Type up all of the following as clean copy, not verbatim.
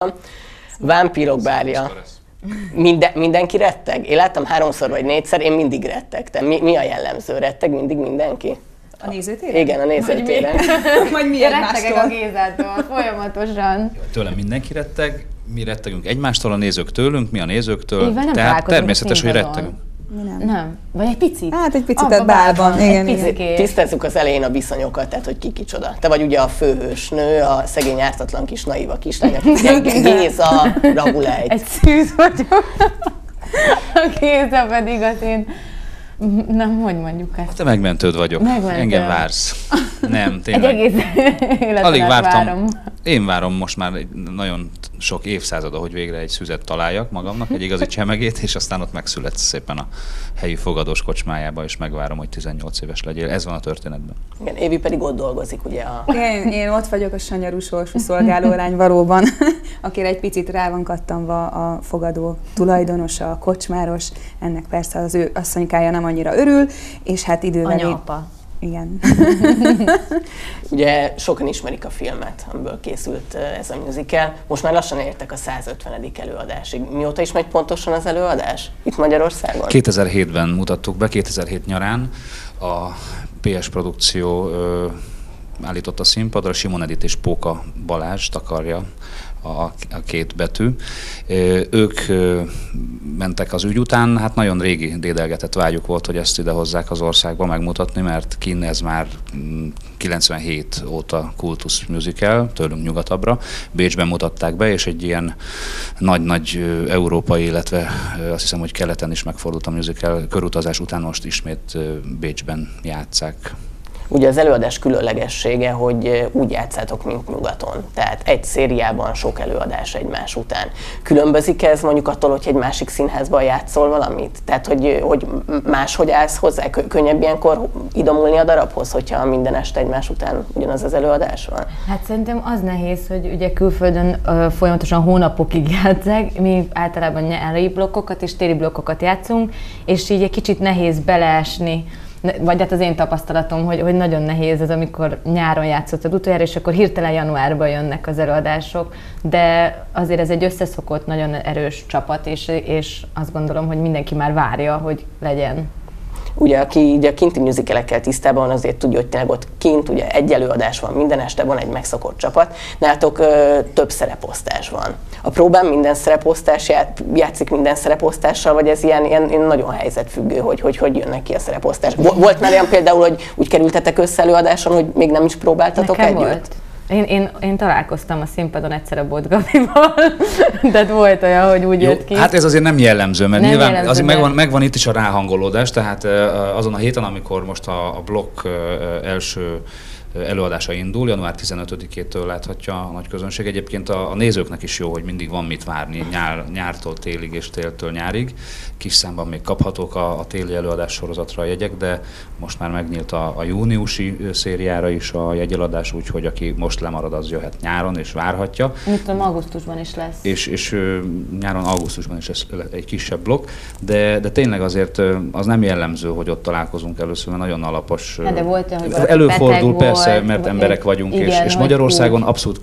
Vámpírok bárja. Mindenki retteg? Én láttam 3-szor vagy 4-szer, én mindig rettegtem. Mi a jellemző? Retteg mindig mindenki? A nézőtéren? Igen, a nézőtéren. Majd mi rettegek a Gézától folyamatosan. Tőlem mindenki retteg, mi rettegünk egymástól, a nézők tőlünk, mi a nézőktől. Tehát természetes, hogy rettegünk. Nem. Vagy egy picit. Hát egy picit a bálban. Igen. Tisztázzuk az elején a viszonyokat, tehát hogy ki kicsoda. Te vagy ugye a főhős nő, a szegény ártatlan kis naiva kislány, Géza, Rabulejt. Egy szűz vagyok. A Géza pedig az én... Nem, hogy mondjuk ezt? Te megmentőd vagyok. Megmentő. Engem vársz. Nem, tényleg. Egy egész életet Alig vártam. várom. Én várom most már nagyon sok évszázada, hogy végre egy szüzet találjak magamnak, egy igazi csemegét, és aztán ott megszületsz szépen a helyi fogadós kocsmájába, és megvárom, hogy 18 éves legyél. Ez van a történetben. Igen, Évi pedig ott dolgozik, ugye? Én ott vagyok, a sanyarú sorsú szolgálólány valóban, akire egy picit rá van kattanva a fogadó tulajdonosa, a kocsmáros. Ennek persze az ő asszonykája nem annyira örül, és hát idővel... Anya-apa. Igen. Ugye sokan ismerik a filmet, amiből készült ez a musical. Most már lassan értek a 150. előadásig. Mióta is megy pontosan az előadás itt Magyarországon? 2007-ben mutattuk be, 2007 nyarán a PS Produkció állította színpadra, Simon Edith és Póka Balázs takarja a két betű. Ők mentek az ügy után, hát nagyon régi dédelgetett vágyuk volt, hogy ezt idehozzák az országba megmutatni, mert kinn ez már 97 óta kultusz musical, tőlünk nyugatabbra. Bécsben mutatták be, és egy ilyen nagy-nagy európai, illetve azt hiszem, hogy keleten is megfordult a musical körutazás után most ismét Bécsben játsszák. Ugye az előadás különlegessége, hogy úgy játszátok, mint nyugaton. Tehát egy szériában sok előadás egymás után. Különbözik ez mondjuk attól, hogy egy másik színházban játszol valamit? Tehát, hogy máshogy állsz hozzá? Könnyebb ilyenkor idomulni a darabhoz, hogyha minden este egymás után ugyanaz az előadás van? Hát szerintem az nehéz, hogy ugye külföldön folyamatosan hónapokig játszák, mi általában nyári blokkokat és téli blokkokat játszunk, és így egy kicsit nehéz beleesni. Vagy hát az én tapasztalatom, hogy nagyon nehéz ez, amikor nyáron játszottad utoljára, és akkor hirtelen januárban jönnek az előadások, de azért ez egy összeszokott, nagyon erős csapat, és azt gondolom, hogy mindenki már várja, hogy legyen. Ugye, aki ugye a kinti musicalekkel tisztában van, azért tudja, hogy tényleg ott kint ugye egy előadás van, minden este van egy megszokott csapat, nálatok több szereposztás van. A próbán minden szereposztás játszik minden szereposztással, vagy ez ilyen nagyon helyzetfüggő, hogy jönnek ki a szereposztás? Volt már olyan például, hogy úgy kerültetek össze előadáson, hogy még nem is próbáltatok Nekem együtt? Volt. Én találkoztam a színpadon egyszer a Bot Gabival, de volt olyan, hogy úgy jött ki. Hát ez azért nem jellemző, mert nem nyilván jellemző, azért megvan itt is a ráhangolódás, tehát azon a héten, amikor most a blokk első előadása indul, január 15-től láthatja a nagy közönség. Egyébként a nézőknek is jó, hogy mindig van mit várni nyártól télig és téltől nyárig. Kis számban még kaphatók a téli előadás sorozatra a jegyek, de most már megnyílt a júniusi szériára is a jegyeladás, úgyhogy aki most lemarad, az jöhet nyáron és várhatja. Mit tudom, augusztusban is lesz. És nyáron, augusztusban is lesz egy kisebb blokk, de tényleg azért az nem jellemző, hogy ott találkozunk először, mert nagyon alapos. De volt olyan, hogy előfordul persze, volt, mert emberek vagyunk, igen, és Magyarországon úgy. abszolút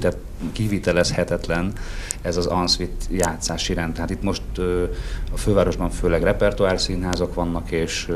kivitelezhetetlen ez az en-suite játszás iránt. Tehát itt most a fővárosban főleg repertoárszínházak vannak, és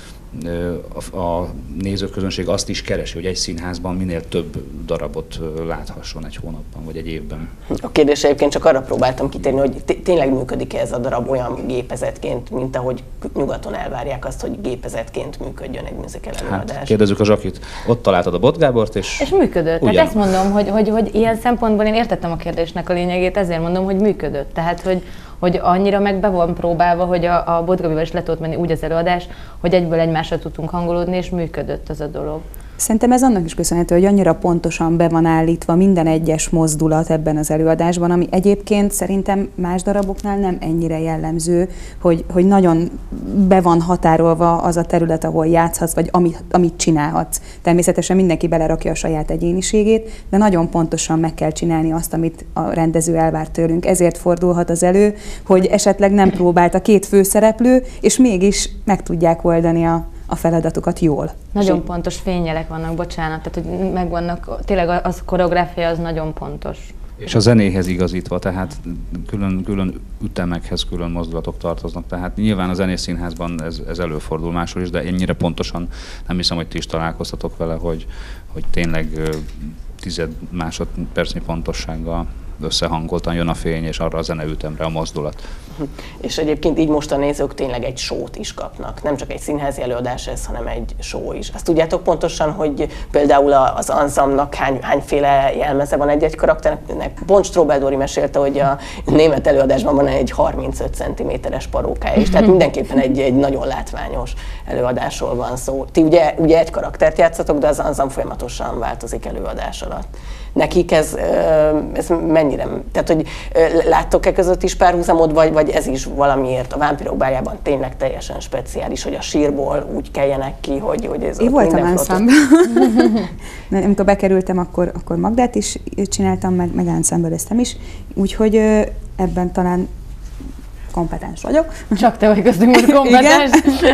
a nézőközönség azt is keresi, hogy egy színházban minél több darabot láthasson egy hónapban vagy egy évben. A kérdés egyébként csak arra próbáltam kitérni, hogy tényleg működik-e ez a darab olyan gépezetként, mint ahogy nyugaton elvárják azt, hogy gépezetként működjön egy musical előadás. Hát kérdezzük a Zsakit. Ott találtad a Bot Gábort, és működött. Tehát ezt mondom, hogy ilyen szempontból én értettem a kérdésnek a lényegét, ezért mondom, hogy működött. Tehát, hogy annyira meg be van próbálva, hogy a Bot Gabival is le tudott menni úgy az előadás, hogy egyből egymásra tudtunk hangolódni, és működött az a dolog. Szerintem ez annak is köszönhető, hogy annyira pontosan be van állítva minden egyes mozdulat ebben az előadásban, ami egyébként szerintem más daraboknál nem ennyire jellemző, hogy nagyon be van határolva az a terület, ahol játszhatsz, vagy amit csinálhatsz. Természetesen mindenki belerakja a saját egyéniségét, de nagyon pontosan meg kell csinálni azt, amit a rendező elvár tőlünk. Ezért fordulhat az elő, hogy esetleg nem próbált a két főszereplő, és mégis meg tudják oldani a feladatukat jól. Nagyon pontos fényjelek vannak, bocsánat, tehát hogy megvannak, tényleg az koreográfia az nagyon pontos. És a zenéhez igazítva, tehát külön ütemekhez külön mozdulatok tartoznak. Tehát nyilván a Zenészszínházban ez előfordul máshol is, de ennyire pontosan nem hiszem, hogy ti is találkoztatok vele, hogy tényleg 10 másodpercnyi pontossággal összehangoltan jön a fény, és arra a zeneütemre a mozdulat. És egyébként így most a nézők tényleg egy show-t is kapnak. Nem csak egy színházi előadás ez, hanem egy show is. Azt tudjátok pontosan, hogy például az Ansamnak hányféle jelmeze van egy-egy karakternek? Pont Strobel Dóri mesélte, hogy a német előadásban van egy 35 cm-es parókája is, tehát mindenképpen egy nagyon látványos előadásról van szó. Ti ugye egy karaktert játszatok, de az Ansam folyamatosan változik előadás alatt. Nekik ez mennyire, tehát hogy láttok-e között is párhuzamot, vagy ez is valamiért a Vámpírok bájában tényleg teljesen speciális, hogy a sírból úgy keljenek ki, hogy ez én voltam ensemble. Amikor bekerültem, akkor Magdát is csináltam, meg ensemble-eztem is, úgyhogy ebben talán kompetens vagyok. Csak te vagy köztünk most kompetens.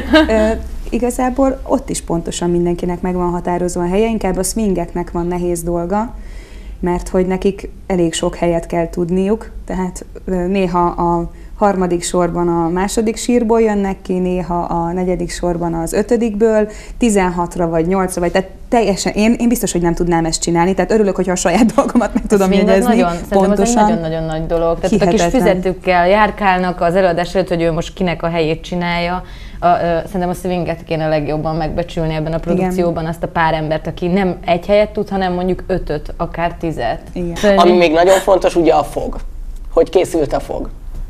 Igazából ott is pontosan mindenkinek meg van határozva a helye, inkább a swingeknek van nehéz dolga, mert hogy nekik elég sok helyet kell tudniuk, tehát néha a harmadik sorban a második sírból jönnek ki, néha a negyedik sorban az ötödikből, 16-ra vagy 8-ra, vagy tehát teljesen, én biztos, hogy nem tudnám ezt csinálni, tehát örülök, hogyha a saját dolgomat meg tudom jegyezni. Pontosan. Ez egy nagyon-nagyon nagy dolog. Tehát a kis füzetükkel járkálnak az előadás előtt, hogy ő most kinek a helyét csinálja. Szerintem a swinget kéne legjobban megbecsülni ebben a produkcióban. Igen. Azt a pár embert, aki nem egy helyet tud, hanem mondjuk 5-öt, akár 10-et. Ami még nagyon fontos, ugye a fog. Hogy készült a fog?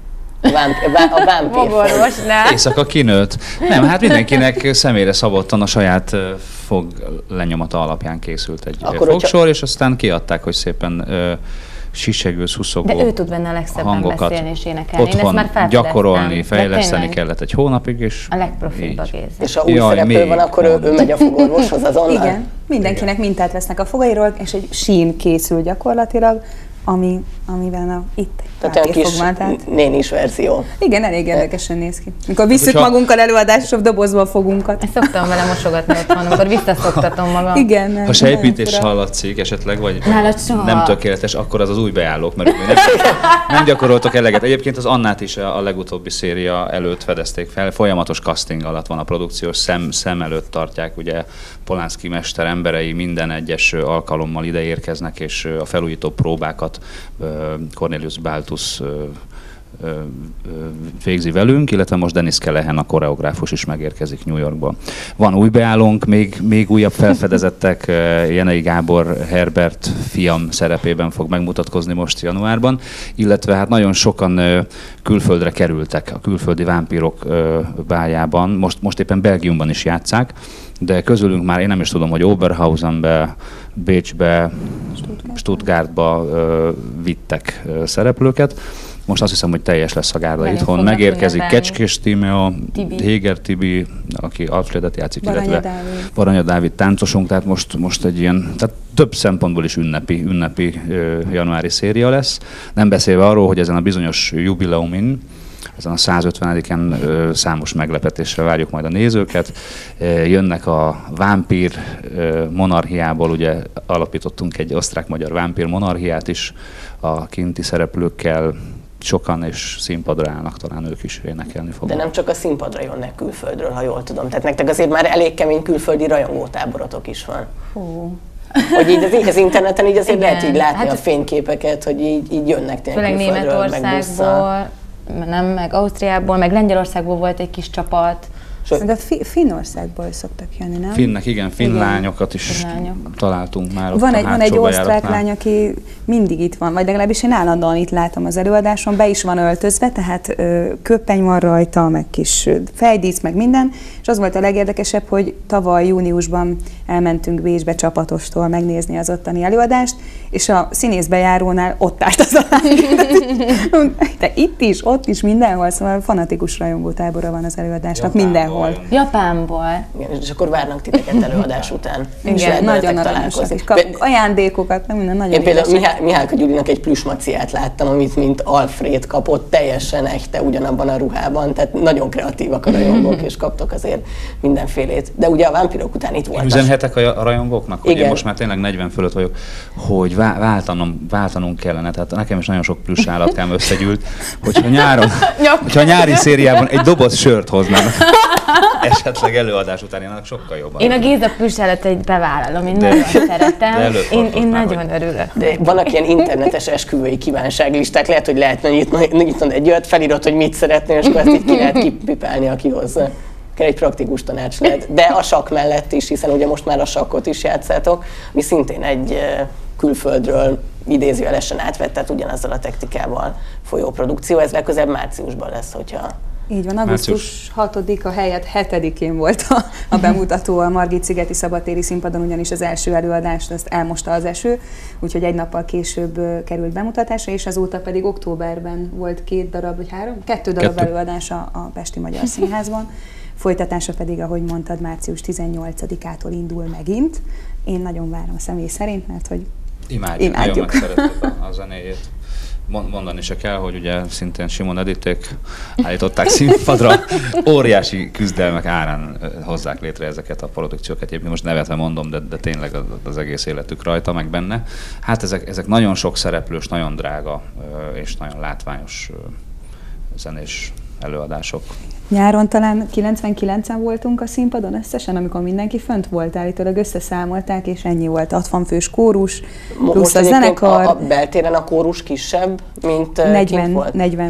A vámpírfog. Éjszaka kinőtt. Nem, hát mindenkinek személyre szabottan a saját fog lenyomata alapján készült egy fogsor, és aztán kiadták, hogy szépen sisegő, szuszogó hangokat. De ő tud benne a legsebben beszélni és énekelni. Otthon gyakorolni, fejleszteni kellett egy hónapig, és a legprofibb egész. És ha új szereplő van, akkor ő megy a fogorvoshoz azonnal. Igen, mindenkinek mintát vesznek a fogairól, és egy sín készül gyakorlatilag, amivel itt tehát olyan kis nénis verzió. Igen, elég érdekesen néz ki. Mikor visszük magunkkal előadásra, dobozba a fogunkat. Ezt szoktam vele mosogatni otthon, amikor visszaszoktatom magam. Igen. Ha sejpítés hallatszik esetleg, vagy nem tökéletes, akkor az új beállók, mert nem gyakoroltok eleget. Egyébként az Annát is a legutóbbi széria előtt fedezték fel. Folyamatos casting alatt van a produkciós, szem előtt tartják. Ugye Polánszky mester emberei minden egyes alkalommal ide érkeznek, és a felújító próbákat Cornelius Baltus végzi velünk, illetve most Dennis Kelehen, a koreográfus is megérkezik New Yorkba. Van új beállónk, még újabb felfedezettek, Jenei Gábor Herbert fiam szerepében fog megmutatkozni most januárban, illetve hát nagyon sokan külföldre kerültek a külföldi vámpírok bájában, most éppen Belgiumban is játsszák, de közülünk már én nem is tudom, hogy Oberhausenbe, Bécsbe, Stuttgartba vittek szereplőket. Most azt hiszem, hogy teljes lesz a gárda itthon. Megérkezik Kecskés Tímea, Héger Tibi, aki Alfredet játszik, illetve Baranya Dávid táncosunk, tehát most egy ilyen, tehát több szempontból is ünnepi januári széria lesz. Nem beszélve arról, hogy ezen a bizonyos jubileumin, ezen a 150-en számos meglepetésre várjuk majd a nézőket. Jönnek a vámpír monarchiából, ugye alapítottunk egy osztrák-magyar vámpír monarchiát is a kinti szereplőkkel, sokan és színpadra állnak, talán ők is énekelni fognak. De nem csak a színpadra jönnek külföldről, ha jól tudom. Tehát nektek azért már elég kemény külföldi rajongótáborotok is van. Hogy így az interneten így azért lehet így látni a fényképeket, hogy így jönnek tényleg külföldről, meg busszal. Nem, meg Ausztriából, meg Lengyelországból volt egy kis csapat. De Finnországból szoktak jönni, nem? Finnek, igen, finn lányokat is találtunk már. Van egy osztrák lány, aki mindig itt van, vagy legalábbis én állandóan itt látom az előadáson, be is van öltözve, tehát köppeny van rajta, meg kis fejdísz, meg minden, és az volt a legérdekesebb, hogy tavaly júniusban elmentünk Bécsbe csapatostól megnézni az ottani előadást, és a színészbejárónál ott állt az a lány. De itt is, ott is, mindenhol, szóval fanatikus rajongótábora van az előadásnak, mindenhol. Japánból. Igen, és akkor várnak titeket előadás után. Igen, nagyon aranyosak, és kapunk ajándékokat, nem minden nagyon. Én például Mihálka Gyurinak egy plüsmaciát láttam, amit mint Alfred kapott, teljesen echte ugyanabban a ruhában, tehát nagyon kreatívak a rajongók, és kaptak azért mindenfélét. De ugye a vámpirok után itt voltak. Üzenhetek a rajongóknak, hogy Igen. én most már tényleg 40 fölött vagyok, hogy váltanunk kellene, tehát nekem is nagyon sok plüss állatkám összegyűlt, hogyha nyáron, hogyha a nyári szériában egy doboz sört hoznának, esetleg előadás után, én annak sokkal jobban. Én a Géza plüssálat egy bevállalom, én nagyon szeretem. Én nagyon örülök. De vannak ilyen internetes esküvői kívánságlisták, lehet, hogy lehetne nyitni egy olyat, felirat, hogy mit szeretnél, és akkor ezt így ki lehet kipipálni, aki hozza. Egy praktikus tanács lehet. De a sakk mellett is, hiszen ugye most már a sakkot is játszátok, mi szintén egy külföldről idézőjelesen átvett, tehát ugyanazzal a technikával folyó produkció. Ez legközelebb márciusban lesz, hogyha... Így van, augusztus 6-a helyett 7-én volt a bemutató a Margit-szigeti szabadtéri színpadon, ugyanis az első előadást azt elmosta az eső, úgyhogy egy nappal később került bemutatásra, és azóta pedig októberben volt 2 darab előadás a Pesti Magyar Színházban. Folytatása pedig, ahogy mondtad, március 18-ától indul megint. Én nagyon várom személy szerint, mert hogy imádjuk. Nagyon megszerették a zenéjét. Mondani se kell, hogy ugye szintén Simon Editék állították színpadra, óriási küzdelmek árán hozzák létre ezeket a produkciókat. Egyébként most nevetve mondom, de tényleg az egész életük rajta, meg benne. Hát ezek nagyon sok szereplős, nagyon drága és nagyon látványos zenés előadások. Nyáron talán 99-en voltunk a színpadon összesen, amikor mindenki fönt volt, állítólag összeszámolták, és ennyi volt. 60 fős kórus, plusz most a zenekar. A beltéren a kórus kisebb, mint 40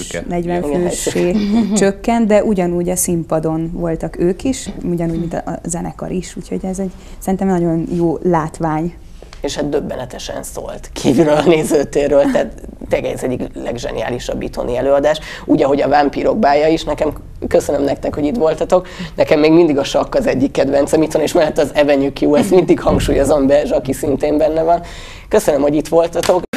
fősé csökkent, de ugyanúgy a színpadon voltak ők is, ugyanúgy, mint a zenekar is, úgyhogy ez szerintem nagyon jó látvány. És hát döbbenetesen szólt kívülről a nézőtérről, tehát tényleg ez egyik legzseniálisabb itthoni előadás. Úgy, ahogy a Vámpírok bálja is, nekem köszönöm nektek, hogy itt voltatok. Nekem még mindig a sakk az egyik kedvencem itthon, és mellett az Avenue Q, ezt mindig hangsúlyozom be, aki szintén benne van. Köszönöm, hogy itt voltatok.